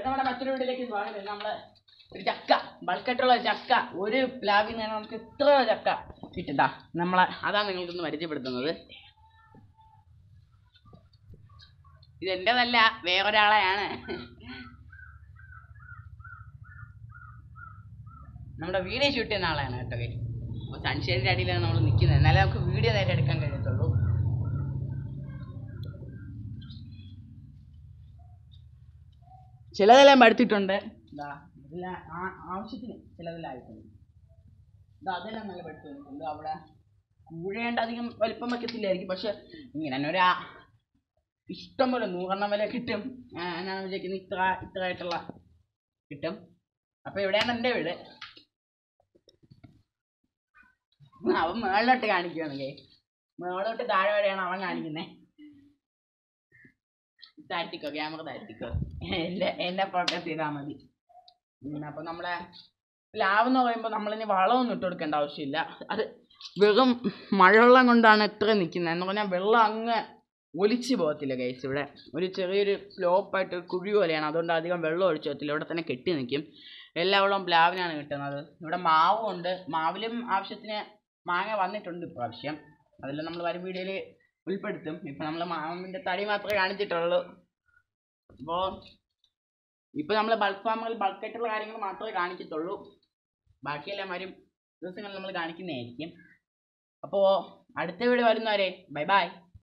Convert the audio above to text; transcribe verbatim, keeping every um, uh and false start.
നമ്മുടെ മറ്റൊരു വീട്ടിലേക്ക് സ്വാഗതം. നമ്മള് ഒരു ചക്ക ബൾക്കായിട്ടുള്ള ചക്ക ഒരു പ്ലാവിൽ നിന്ന് നമുക്ക് ഇത്ര ചക്ക കിട്ടുതാ. നമ്മളെ അതാണ് നിങ്ങൾക്കൊന്ന് പരിചയപ്പെടുത്തുന്നത്. ഇതെന്റേതല്ല, വേറൊരാളെയാണ്. നമ്മുടെ വീഡിയോ ഷൂട്ട് ചെയ്യുന്ന ആളെയാണ് കേട്ടോ. അപ്പോൾ സൺഷെയ്ഡിൻ്റെ അടിയിലാണ് നമ്മൾ നിൽക്കുന്നത്, എന്നാലേ നമുക്ക് വീഡിയോ നേരെ എടുക്കാൻ കഴിയത്തുള്ളൂ. ചിലതെല്ലാം പഠിത്തിട്ടുണ്ട്, ഇതാ ഇതെല്ലാം ആവശ്യത്തിന് ചിലതെല്ലായിട്ടുണ്ട്. ഇതാ അതെല്ലാം നല്ല പഠിത്തു വന്നിട്ടുണ്ട്. അവിടെ കൂഴേണ്ട അധികം വലിപ്പം വയ്ക്കത്തില്ലായിരിക്കും, പക്ഷെ ഇങ്ങനെ തന്നെ ഒരാ ഇഷ്ടം പോലെ നൂറെണ്ണം വരെ കിട്ടും. ഞാൻ വിചാരിക്കുന്നത് ഇത്ര ഇത്രയായിട്ടുള്ള കിട്ടും. അപ്പൊ എവിടെയാണ് എൻ്റെ വീട്? അവൻ മേളിലോട്ട് കാണിക്കുകയാണല്ലേ, മേളിലോട്ട് താഴെ വരെയാണ് അവൻ കാണിക്കുന്നത്. താഴ്ത്തിക്കോ, ക്യാമറ താഴ്ത്തിക്കോ, എൻ്റെ എന്നെ ഫോക്കസ് ചെയ്താൽ മതി. അപ്പൊ നമ്മളെ പ്ലാവ് എന്ന് പറയുമ്പോൾ നമ്മളിനി വളമൊന്നും ഇട്ട് കൊടുക്കേണ്ട ആവശ്യമില്ല. അത് വെറും മഴവെള്ളം കൊണ്ടാണ് ഇത്ര നിൽക്കുന്നത്. എന്ന് പറഞ്ഞാൽ വെള്ളം അങ്ങ് ഒലിച്ചു പോകത്തില്ല ഗൈസ്. ഇവിടെ ഒരു ചെറിയൊരു സ്ലോപ്പായിട്ട് കുഴി പോലെയാണ്, അതുകൊണ്ട് അധികം വെള്ളം ഒഴിച്ചു പോകത്തില്ല, ഇവിടെ തന്നെ കെട്ടി നിൽക്കും. എല്ലാ വെള്ളവും പ്ലാവിനാണ് കിട്ടുന്നത്. ഇവിടെ മാവും ഉണ്ട്, മാവിലും ആവശ്യത്തിന് മാങ്ങ വന്നിട്ടുണ്ട് ഇപ്രാവശ്യം. അതെല്ലാം നമ്മൾ വരും വീഡിയോയിൽ ഉൾപ്പെടുത്തും. ഇപ്പം നമ്മൾ മാവിൻ്റെ തടി മാത്രമേ കാണിച്ചിട്ടുള്ളൂ. അപ്പോൾ ഇപ്പോൾ നമ്മൾ ബൾക്ക് ഫാമുകളിൽ ബൾക്കായിട്ടുള്ള കാര്യങ്ങൾ മാത്രമേ കാണിക്കത്തുള്ളൂ. ബാക്കിയെല്ലാം വരും ദിവസങ്ങളിൽ നമ്മൾ കാണിക്കുന്നതായിരിക്കും. അപ്പോൾ അടുത്ത വീഡിയോ വരുന്നവരെ ബൈ ബൈ.